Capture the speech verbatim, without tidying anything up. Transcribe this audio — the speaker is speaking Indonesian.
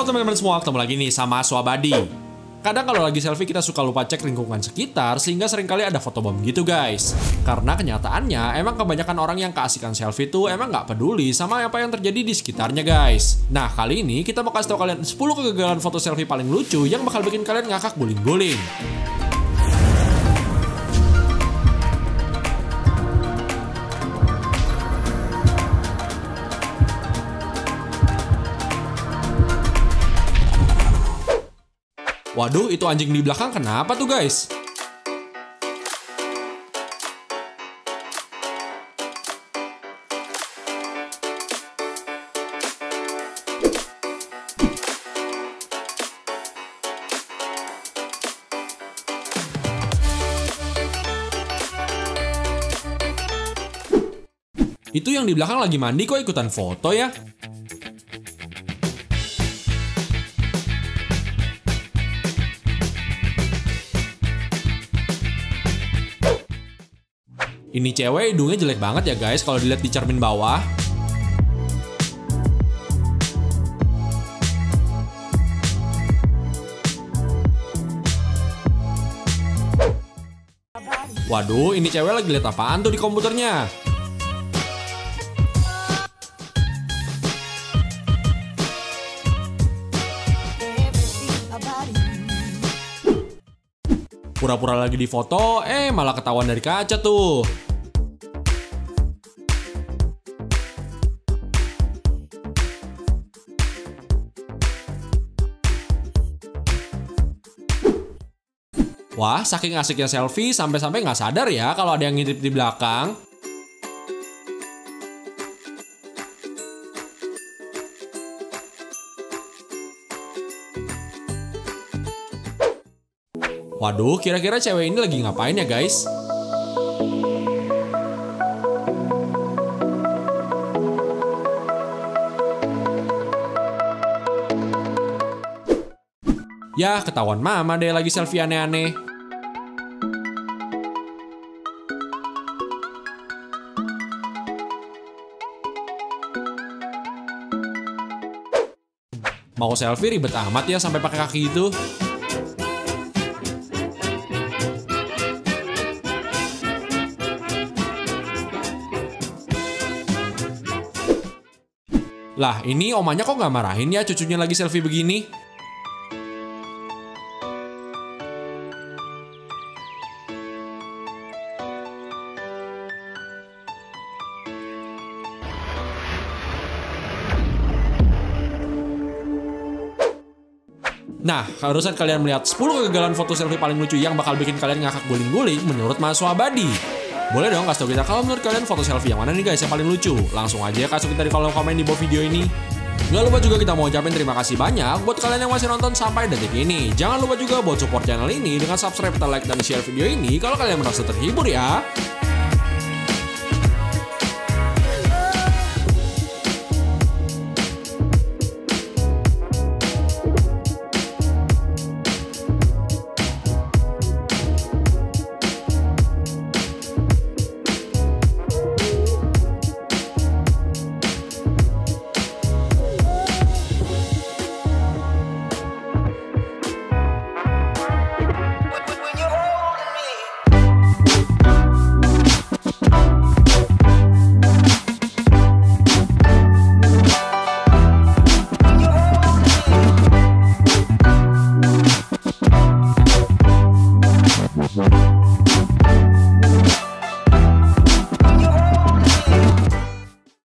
teman-teman semua, ketemu lagi nih sama Swabadi. Kadang kalau lagi selfie kita suka lupa cek lingkungan sekitar sehingga seringkali ada fotobomb gitu guys. Karena kenyataannya emang kebanyakan orang yang keasikan selfie tuh emang nggak peduli sama apa yang terjadi di sekitarnya guys. Nah kali ini kita mau kasih tau kalian sepuluh kegagalan foto selfie paling lucu yang bakal bikin kalian ngakak guling-guling. Waduh, itu anjing di belakang kenapa tuh guys? Itu yang di belakang lagi mandi kok ikutan foto ya? Ini cewek hidungnya jelek banget ya guys kalau dilihat di cermin bawah. Waduh, ini cewek lagi lihat apaan tuh di komputernya? Pura-pura lagi di foto, eh malah ketahuan dari kaca tuh. Wah, saking asiknya selfie sampai-sampai nggak sadar ya kalau ada yang ngintip di belakang. Waduh, kira-kira cewek ini lagi ngapain ya guys? Ya, ketahuan mama deh lagi selfie aneh-aneh. Mau selfie ribet amat ya sampai pakai kaki itu. Lah, ini omanya kok nggak marahin ya cucunya lagi selfie begini? Nah, harusan kalian melihat sepuluh kegagalan foto selfie paling lucu yang bakal bikin kalian ngakak guling-guling menurut Mas Swabadi. Boleh dong kasih tau kita kalau menurut kalian foto selfie yang mana nih guys yang paling lucu. Langsung aja kasih kita di kolom komen di bawah video ini. Nggak lupa juga kita mau ucapin terima kasih banyak buat kalian yang masih nonton sampai detik ini. Jangan lupa juga buat support channel ini dengan subscribe, like, dan share video ini kalau kalian merasa terhibur ya.